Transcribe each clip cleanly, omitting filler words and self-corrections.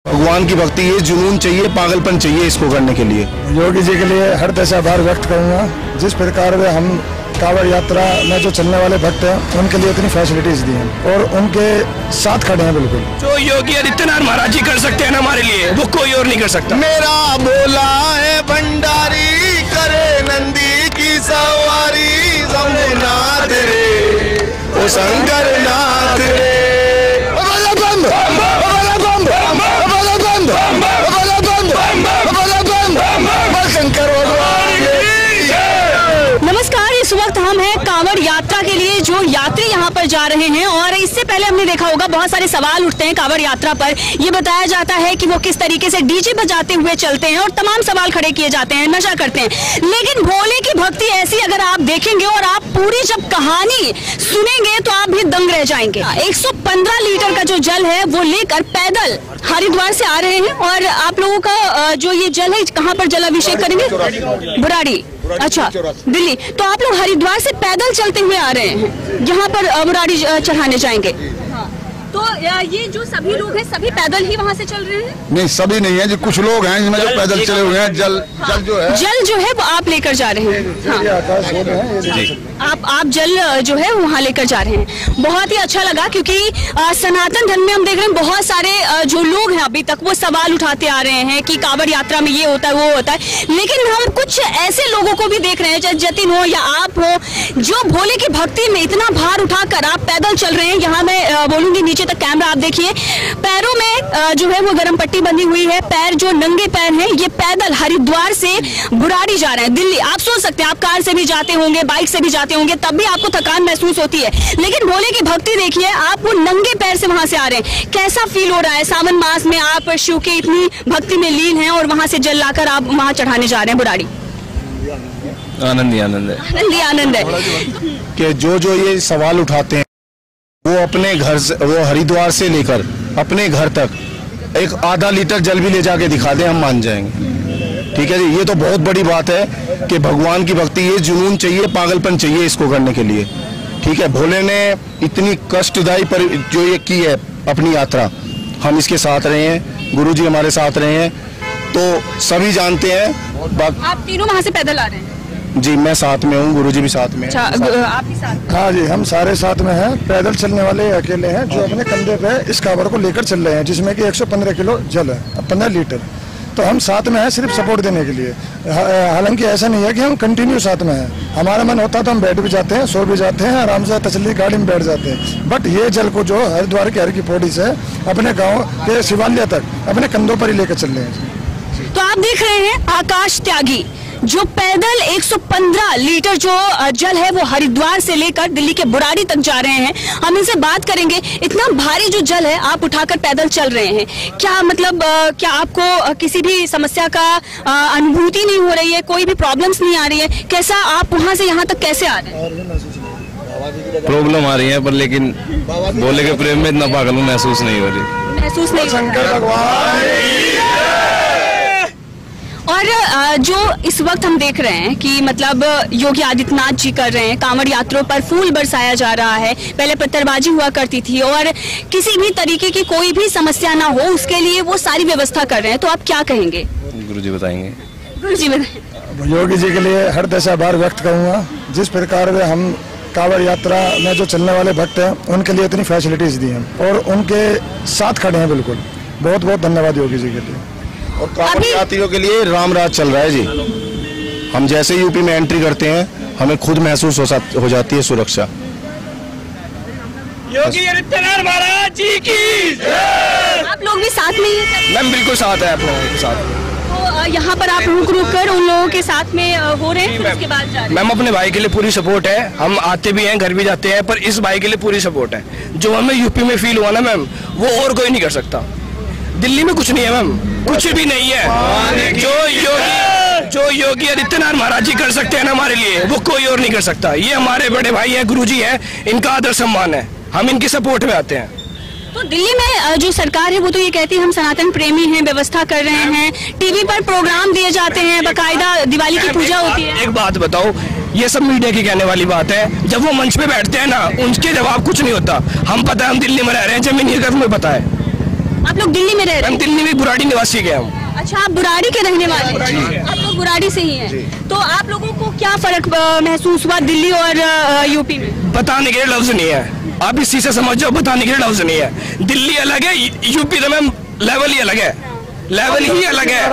भगवान की भक्ति, ये जुनून चाहिए, पागलपन चाहिए इसको करने के लिए। योगी जी के लिए हर दशा आभार व्यक्त करूंगा। जिस प्रकार वे हम कांवड़ यात्रा में जो चलने वाले भक्त हैं उनके लिए इतनी फैसिलिटीज दी हैं और उनके साथ खड़े हैं बिल्कुल। जो योगी आदित्यनाथ महाराज जी कर सकते हैं ना हमारे लिए, वो कोई और नहीं कर सकता। मेरा बोला है भंडारी, करे नंदी की सवारी, शंभुनाथ रे ओ शंकर नाथ रे। नमस्कार, इस वक्त हम हैं कांवड़ यात्रा के लिए जो यात्री यहाँ पर जा रहे हैं और इससे पहले हमने देखा होगा बहुत सारे सवाल उठते हैं कांवड़ यात्रा पर। ये बताया जाता है कि वो किस तरीके से डीजे बजाते हुए चलते हैं और तमाम सवाल खड़े किए जाते हैं, नशा करते हैं। लेकिन भोले की भक्ति ऐसी अगर आप देखेंगे और आप पूरी जब कहानी सुनेंगे तो आप भी दंग रह जाएंगे। 115 लीटर का जो जल है वो लेकर पैदल हरिद्वार से आ रहे हैं और आप लोगों का जो ये जल है कहाँ पर जलाभिषेक करेंगे? बुराड़ी। अच्छा, दिल्ली। तो आप लोग हरिद्वार से पैदल चलते हुए आ रहे हैं, यहाँ पर बुराड़ी चढ़ाने जाएंगे। तो ये जो सभी लोग हैं सभी पैदल ही वहाँ से चल रहे हैं? नहीं, सभी नहीं है जी, कुछ लोग हैं जिनमें जो पैदल चले हुए हैं। जल जो है वो आप लेकर जा रहे हैं। आप जल जो है वहाँ लेकर जा रहे हैं। बहुत ही अच्छा लगा क्योंकि सनातन धर्म में हम देख रहे हैं बहुत सारे जो लोग हैं अभी तक वो सवाल उठाते आ रहे हैं कि कांवड़ यात्रा में ये होता है वो होता है, लेकिन हम कुछ ऐसे लोगों को भी देख रहे हैं, चाहे जतिन हो या आप हो, जो भोले की भक्ति में इतना भार उठाकर आप पैदल चल रहे हैं। यहाँ मैं बोलूंगी नीचे तक कैमरा आप देखिए, पैरों में जो है वो गर्म पट्टी बंधी हुई है, पैर जो नंगे पैर हैं ये पैदल हरिद्वार से बुराड़ी जा रहे हैं, दिल्ली। आप सोच सकते हैं आप कार से भी जाते होंगे, बाइक से भी जाते होंगे, तब भी आपको थकान महसूस होती है, लेकिन भोले की भक्ति देखिए, आप वो नंगे पैर से वहां से आ रहे हैं। कैसा फील हो रहा है? सावन मास में आप शिव के इतनी भक्ति में लीन हैं और वहां से जल लाकर आप वहां चढ़ाने जा रहे हैं बुराड़ी। आनंद ही आनंद है, आनंद ही आनंद है कि जो ये सवाल उठाते हैं वो अपने घर से, वो हरिद्वार से लेकर अपने घर तक एक आधा लीटर जल भी ले जाके दिखा दें, हम मान जाएंगे। ठीक है जी, ये तो बहुत बड़ी बात है कि भगवान की भक्ति, ये जुनून चाहिए, पागलपन चाहिए इसको करने के लिए। ठीक है, भोले ने इतनी कष्टदायी पर जो ये की है अपनी यात्रा, हम इसके साथ रहे हैं, गुरुजी हमारे साथ रहे हैं, तो सभी जानते हैं। आप तीनों वहां से पैदल आ रहे हैं? जी, मैं साथ में हूँ, गुरुजी भी साथ में। अच्छा, आप भी साथ? हाँ जी, हम सारे साथ में हैं। पैदल चलने वाले अकेले हैं जो अपने कंधे पे इस कांवड़ को लेकर चल रहे हैं, जिसमें कि 115 किलो जल है, 15 लीटर। तो हम साथ में हैं सिर्फ सपोर्ट देने के लिए। हालांकि ऐसा नहीं है कि हम कंटिन्यू साथ में हैं, हमारा मन होता तो हम बैठ भी जाते हैं, सो भी जाते हैं, आराम से तसल्ली गाड़ी में बैठ जाते हैं। बट ये जल को जो हरिद्वार के हर की पौड़ी से अपने गाँव के शिवालय तक अपने कंधों पर ही लेकर चल रहे हैं। तो आप देख रहे हैं आकाश त्यागी जो पैदल 115 लीटर जो जल है वो हरिद्वार से लेकर दिल्ली के बुराड़ी तक जा रहे हैं। हम इनसे बात करेंगे, इतना भारी जो जल है आप उठाकर पैदल चल रहे हैं, क्या मतलब क्या आपको किसी भी समस्या का अनुभूति नहीं हो रही है? कोई भी प्रॉब्लम्स नहीं आ रही है? कैसा आप वहां से यहाँ तक कैसे आ रहे हैं? प्रॉब्लम आ रही है पर लेकिन भोले के प्रेम में इतना पागल महसूस नहीं हो रही, महसूस नहीं। और जो इस वक्त हम देख रहे हैं कि मतलब योगी आदित्यनाथ जी कर रहे हैं, कांवड़ यात्रों पर फूल बरसाया जा रहा है। पहले पत्थरबाजी हुआ करती थी और किसी भी तरीके की कोई भी समस्या ना हो उसके लिए वो सारी व्यवस्था कर रहे हैं। तो आप क्या कहेंगे? गुरुजी बताएंगे। गुरुजी बताएं। योगी जी के लिए हर दशा आभार व्यक्त करूंगा। जिस प्रकार वे हम कांवड़ यात्रा में जो चलने वाले भक्त हैं उनके लिए इतनी फैसिलिटीज दी हैं और उनके साथ खड़े हैं बिल्कुल। बहुत बहुत धन्यवाद योगी जी के लिए। और कांवड़ यात्रियों के लिए राम राज चल रहा है जी। हम जैसे यूपी में एंट्री करते हैं हमें खुद महसूस हो जाती है सुरक्षा। योगी आदित्यनाथ महाराज जी की जय। आप लोग भी साथ में ही हैं? मैम बिल्कुल साथ है आप लोगों के साथ। तो यहाँ पर आप रुक कर उन लोगों के साथ में हो रहे हैं, फिर उसके बाद जा रहे हैं? मैम अपने भाई के लिए पूरी सपोर्ट है, हम आते भी हैं घर भी जाते हैं, पर इस भाई के लिए पूरी सपोर्ट है। जो हमें यूपी में फील हुआ ना मैम, वो और कोई नहीं कर सकता। दिल्ली में कुछ नहीं है मैम, कुछ भी नहीं है। जो योगी आदित्यनाथ महाराज जी कर सकते हैं ना हमारे लिए, वो कोई और नहीं कर सकता। ये हमारे बड़े भाई हैं, गुरुजी हैं, इनका आदर सम्मान है, हम इनकी सपोर्ट में आते हैं। तो दिल्ली में जो सरकार है वो तो ये कहती है हम सनातन प्रेमी हैं, व्यवस्था कर रहे हैं, टीवी पर प्रोग्राम दिए जाते हैं, बकायदा दिवाली की पूजा होती है। एक बात बताओ, ये सब मीडिया की कहने वाली बात है, जब वो मंच पे बैठते हैं ना उनके जवाब कुछ नहीं होता। हम पता है हम दिल्ली में रह रहे हैं, जमीन ये तुम्हें पता है। आप लोग दिल्ली में रह रहे हम हैं? दिल्ली में बुराड़ी निवासी के हम। अच्छा, आप बुराड़ी के रहने वाले हैं? आप लोग बुराड़ी से ही हैं। तो आप लोगों को क्या फर्क महसूस हुआ दिल्ली और यूपी में? बताने के लिए लफ्ज नहीं है, आप इसी से समझ जाओ, बताने के लिए लफ्ज नहीं है। दिल्ली अलग है, यूपी तो मैम लेवल ही अलग है, लेवल ही अलग है।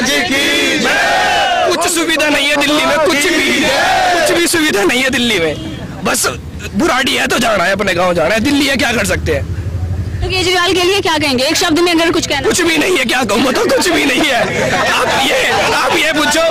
कुछ सुविधा नहीं है दिल्ली में, कुछ भी सुविधा नहीं है दिल्ली में। बस बुराड़ी है तो जाना है, अपने गांव जाना है, दिल्ली है क्या कर सकते हैं। तो केजरीवाल के लिए क्या कहेंगे, एक शब्द में अगर कुछ कहना? कुछ भी नहीं है, क्या कहूँ, तो कुछ भी नहीं है। आप ये पूछो,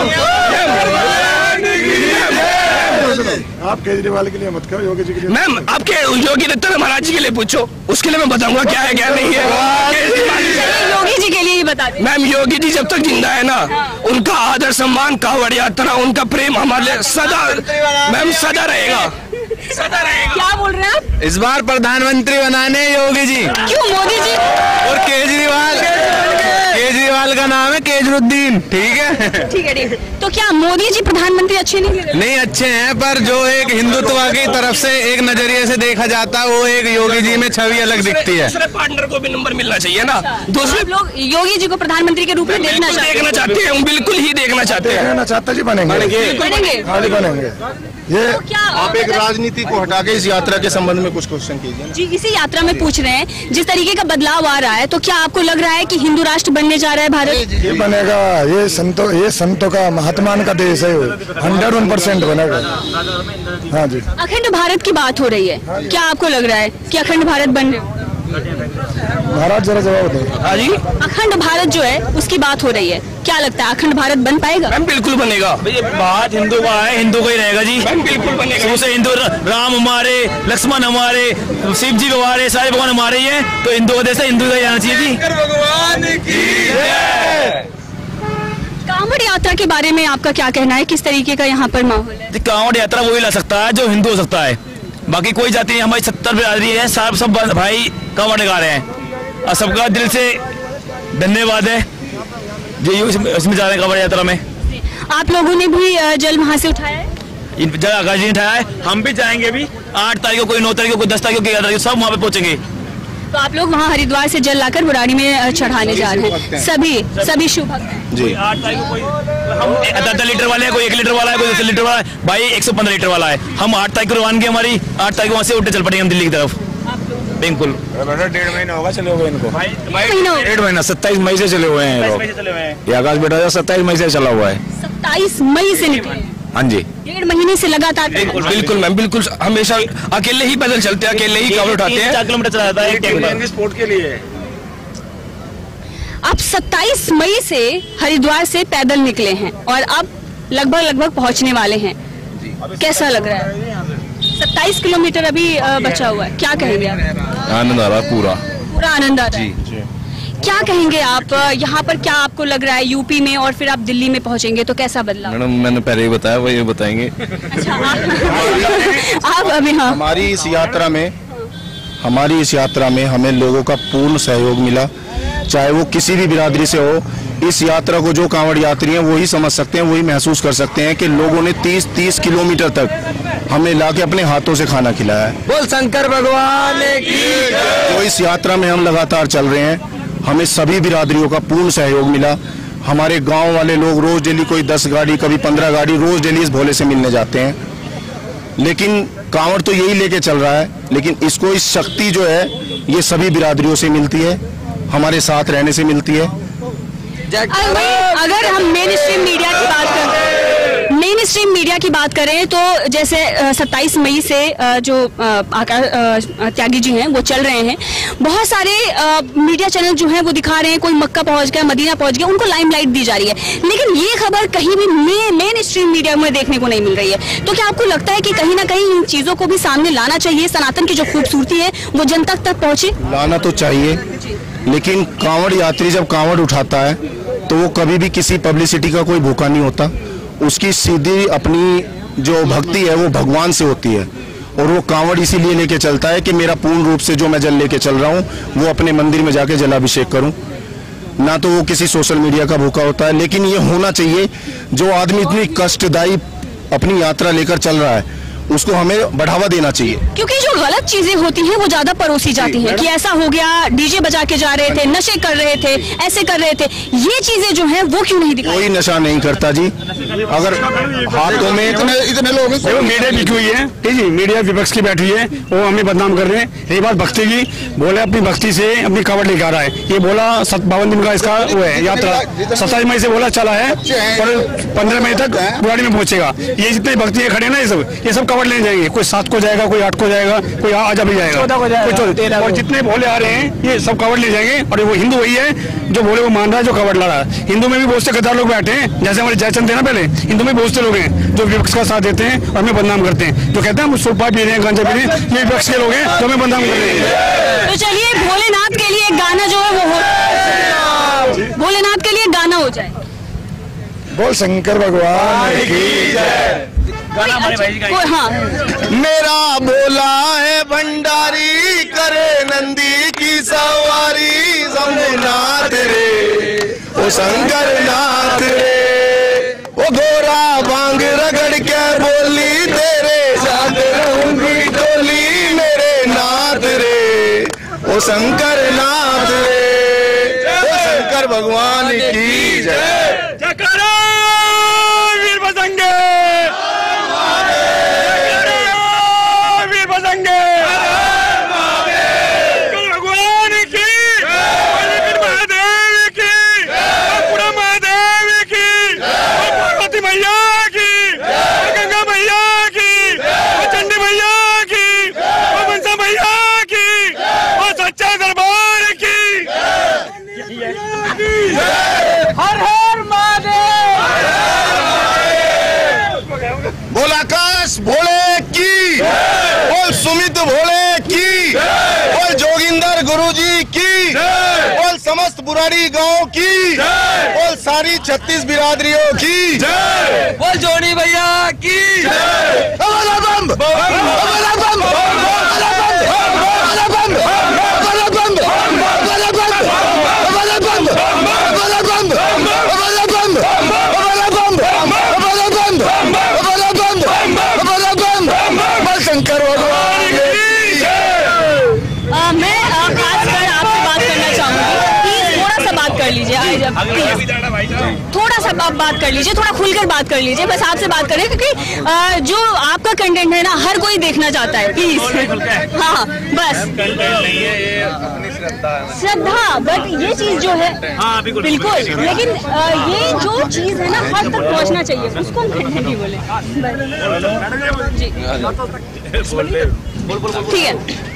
आप केजरीवाल के लिए मत कहो, योगी जी के लिए। मैम आपके योगी आदित्यनाथ महाराज जी के लिए पूछो, उसके लिए मैं बताऊंगा क्या है क्या नहीं है। योगी जी के लिए ही बता दें। मैम योगी जी जब तक जिंदा है ना, उनका आदर सम्मान, कांवड़ यात्रा, उनका प्रेम हमारे लिए सदा मैम सदा रहेगा, सदा रहेगा। क्या बोल रहे हैं आप? इस बार प्रधानमंत्री बनाने योगी जी क्यों मोदी जी? और केजरीवाल का नाम है केजरुद्दीन, ठीक है? ठीक है, ठीक है। तो क्या मोदी जी प्रधानमंत्री अच्छे नहीं लग रहे? नहीं अच्छे हैं, पर जो एक हिंदुत्व की तरफ से एक नजरिए से देखा जाता है, वो एक योगी जी में छवि अलग दिखती है। दूसरे पार्टनर को भी नंबर मिलना चाहिए ना। दूसरे आप लोग योगी जी को प्रधानमंत्री के रूप में देखना चाहते हैं, बिल्कुल ही देखना चाहते हैं। देखना चाहता जी, बनेंगे बनेंगे। ये तो क्या आप एक राजनीति को हटा के इस यात्रा के संबंध में कुछ क्वेश्चन कीजिए। जी इसी यात्रा में पूछ रहे हैं, जिस तरीके का बदलाव आ रहा है, तो क्या आपको लग रहा है कि हिंदू राष्ट्र बनने जा रहा है भारत? ये बनेगा, ये संतों का महात्मान का देश है, 101% बनेगा। हाँ जी। अखंड भारत की बात हो रही है, क्या आपको लग रहा है कि अखंड भारत बन रहे? महाराज जरा जवाब दो। हाँ जी, अखंड भारत जो है उसकी बात हो रही है, क्या लगता है अखंड भारत बन पाएगा? मैम बिल्कुल बनेगा। ये बात हिंदू का है, हिंदू का ही रहेगा जी। मैम बिल्कुल बनेगा। शुरू से हिंदू, राम हमारे, लक्ष्मण हमारे, शिव जी हमारे, सारे भगवान हमारे ही हैं, तो हिंदू का देश है, हिंदू का ही आना चाहिए जी। कांवड़ यात्रा के बारे में आपका क्या कहना है, किस तरीके का यहाँ पर माहौल है? कांवड़ यात्रा वही ला सकता है जो हिंदू हो सकता है, बाकी कोई जाति नहीं। हमारी 70 बिरादरी है, सब भाई कांवड़ गा रहे हैं, और सबका दिल से धन्यवाद है जो इसमें जा रहे हैं कांवड़ यात्रा में। आप लोगों ने भी जल वहाँ से उठाया है? जल आकाश जी ने उठाया है, हम भी जाएंगे भी 8 तारीख को, कोई 9 तारीख को, कोई 10 तारीख को, 11 तारीख को, सब वहाँ पे पहुंचेंगे। तो आप लोग वहाँ हरिद्वार से जल लाकर बुराड़ी में चढ़ाने जा रहे हैं, सभी शुभ भक्त हैं। जी 8 तारीख को कोई हम 10 लीटर वाले हैं, कोई 1 लीटर वाला है, कोई 10 लीटर वाला है, भाई 115 लीटर वाला है। हम 8 तारीख को रवानगी हमारी, 8 तारीख को वहाँ से उठे चल पड़ेंगे हम दिल्ली की तरफ। बिल्कुल 1.5 महीना होगा चले हुए इनको। 1.5 महीना 27 मई से चले हुए हैं लोग। ये आकाश बेटा 27 मई से चला हुआ है। 27 मई से निकले? हाँ जी, 1.5 महीने से लगातार? बिल्कुल मैम, बिल्कुल हमेशा अकेले ही पैदल चलते हैं, अकेले ही कांवड़ उठाते हैं। 4 किलोमीटर चला जाता है एक टाइम स्पोर्ट के लिए। आप 27 मई से हरिद्वार से पैदल निकले हैं और अब लगभग पहुंचने वाले हैं, कैसा लग रहा है? 27 किलोमीटर अभी बचा हुआ है, क्या कहेंगे आप? आनंद आ रहा है, पूरा आनंद आ रहा है। क्या कहेंगे आप, यहाँ पर क्या आपको लग रहा है यूपी में और फिर आप दिल्ली में पहुँचेंगे तो कैसा बदलाव? मैडम मैंने पहले ही बताया, वही बताएंगे। अच्छा, आप अभी हाँ हमारी इस यात्रा में हमें लोगों का पूर्ण सहयोग मिला, चाहे वो किसी भी बिरादरी से हो। इस यात्रा को जो कांवड़ यात्री हैं वही समझ सकते हैं, वही महसूस कर सकते हैं कि लोगों ने 30 किलोमीटर तक हमें लाके अपने हाथों से खाना खिलाया है। बोल शंकर भगवान की। तो इस यात्रा में हम लगातार चल रहे हैं, हमें सभी बिरादरियों का पूर्ण सहयोग मिला। हमारे गांव वाले लोग रोज डेली कोई 10 गाड़ी, कभी 15 गाड़ी रोज डेली इस भोले से मिलने जाते हैं। लेकिन कांवड़ तो यही लेके चल रहा है, लेकिन इसको इस शक्ति जो है ये सभी बिरादरियों से मिलती है, हमारे साथ रहने से मिलती है। अगर हम मेन स्ट्रीम मीडिया की बात करें तो जैसे 27 मई से जो त्यागी जी हैं वो चल रहे हैं, बहुत सारे मीडिया चैनल जो हैं वो दिखा रहे हैं कोई मक्का पहुंच गया, मदीना पहुंच गया, उनको लाइमलाइट दी जा रही है, लेकिन ये खबर कहीं भी मेन स्ट्रीम मीडिया में देखने को नहीं मिल रही है। तो क्या आपको लगता है कि कहीं ना कहीं इन चीजों को भी सामने लाना चाहिए, सनातन की जो खूबसूरती है वो जनता तक पहुंचे? लाना तो चाहिए, लेकिन कांवड़ यात्री जब कांवड़ उठाता है तो वो कभी भी किसी पब्लिसिटी का कोई भूखा नहीं होता। उसकी सीधी अपनी जो भक्ति है वो भगवान से होती है, और वो कांवड़ इसीलिए लेके चलता है कि मेरा पूर्ण रूप से जो मैं जल लेके चल रहा हूँ वो अपने मंदिर में जाके जलाभिषेक करूँ, ना तो वो किसी सोशल मीडिया का भूखा होता है। लेकिन ये होना चाहिए, जो आदमी इतनी कष्टदायी अपनी यात्रा लेकर चल रहा है उसको हमें बढ़ावा देना चाहिए। क्योंकि जो गलत चीजें होती हैं वो ज्यादा परोसी जाती हैं कि ऐसा हो गया, डीजे बजा के जा रहे थे, नशे कर रहे थे, ऐसे कर रहे थे। ये चीजें जो हैं वो क्यों नहीं दिखाई? कोई नशा नहीं करता जी। अगर हाथों में इतने लोग मीडिया बिकी हुई है, ठीक है, मीडिया विपक्ष की बैठी हुई है, वो हमें बदनाम कर रहे हैं। रही बात भक्ति की, बोले अपनी भक्ति से अपनी कावड़ लेकर आ रहा है। ये बोला 52 दिन का इसका वो है यात्रा, 27 मई से बोला चला है और 15 मई तक बुराड़ी में पहुंचेगा। ये जितने भक्ति खड़े ना, ये सब कावड़ ले जाएंगे। कोई 7 को जाएगा, कोई 8 को जाएगा, कोई आज अभी जाएगा, और जितने भोले आ रहे हैं ये सब कावड़ ले जाएंगे। और वो हिंदू वही है जो भोले को मान रहा है, जो कावड़ ला रहा है। हिंदू में भी बहुत से गद्दार लोग बैठे हैं, जैसे हमारे जयचंद थे ना पहले, हिंदू में बहुत से लोग हैं जो विपक्ष का साथ देते हैं और हमें बदनाम करते हैं। जो कहते हैं हम सुरपा पी रहे हैं, गांजा पी रहे हैं, ये विपक्ष के लोग हैं जो हमें बदनाम कर रहे हैं। तो चलिए भोलेनाथ के लिए गाना जो है वो हो, भोलेनाथ के लिए गाना हो जाए। बोल शंकर भगवान की जय। गाना हमारे भाई का हाँ, मेरा भोला है भंडारी, करे नंदी की सवारी, शंभुनाथ रे ओ शंकर नाथ रे, वो गोरा बांग रगड़ के बोली, तेरे साथ रहूंगी टोली, मेरे नाथ रे ओ शंकर नाथ रे, ओ शंकर भगवान की जय। जयकारा वीर बजरंगे, वीर बजरंगे, भगवान की, महादेव की, पूरा महादेव की, पार्वती मैया की, गंगा मैया की, चंडी मैया की, मनसा मैया की, और सच्चा दरबार की। हर हर महादेव। बोल आकाश भोले की, बोल सुमित भोले की, बोल जोगिंदर गुरुजी की, बोल समस्त बुराड़ी गांव की, बोल सारी 36 बिरादरियों की, बोल जोनी भैया की। शंकर भगवान मैं खासकर आपसे बात करना चाहूंगी। प्लीज थोड़ा सा बात कर लीजिए, थोड़ा सा आप बात कर लीजिए, थोड़ा खुलकर बात कर लीजिए। बस आपसे बात करें क्योंकि जो आपका कंटेंट है ना हर कोई देखना चाहता है। प्लीज हाँ बस श्रद्धा, बट ये चीज जो है बिल्कुल, लेकिन ये जो चीज है ना हर तक पहुंचना चाहिए, उसको हम कंटेंट नहीं बोले। ठीक है,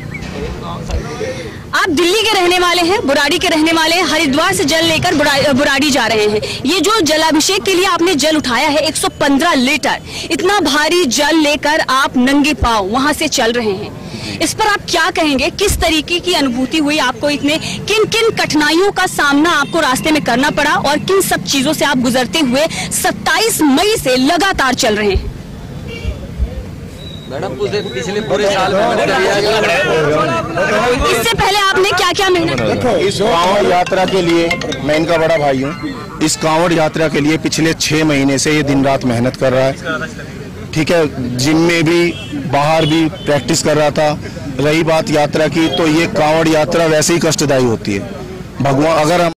आप दिल्ली के रहने वाले हैं, बुराड़ी के रहने वाले हैं, हरिद्वार से जल लेकर बुराड़ी जा रहे हैं। ये जो जलाभिषेक के लिए आपने जल उठाया है 115 लीटर, इतना भारी जल लेकर आप नंगे पांव वहां से चल रहे हैं, इस पर आप क्या कहेंगे? किस तरीके की अनुभूति हुई आपको? इतने किन किन कठिनाइयों का सामना आपको रास्ते में करना पड़ा और किन सब चीजों से आप गुजरते हुए 27 मई से लगातार चल रहे हैं? मैडम पिछले पूरे साल इससे पहले आपने क्या क्या मेहनत की? इस कांवड़ यात्रा के लिए मैं इनका बड़ा भाई हूँ। इस कांवड़ यात्रा के लिए पिछले 6 महीने से ये दिन रात मेहनत कर रहा है। ठीक है, जिम में भी बाहर भी प्रैक्टिस कर रहा था। रही बात यात्रा की, तो ये कांवड़ यात्रा वैसे ही कष्टदायी होती है। भगवान अगर हम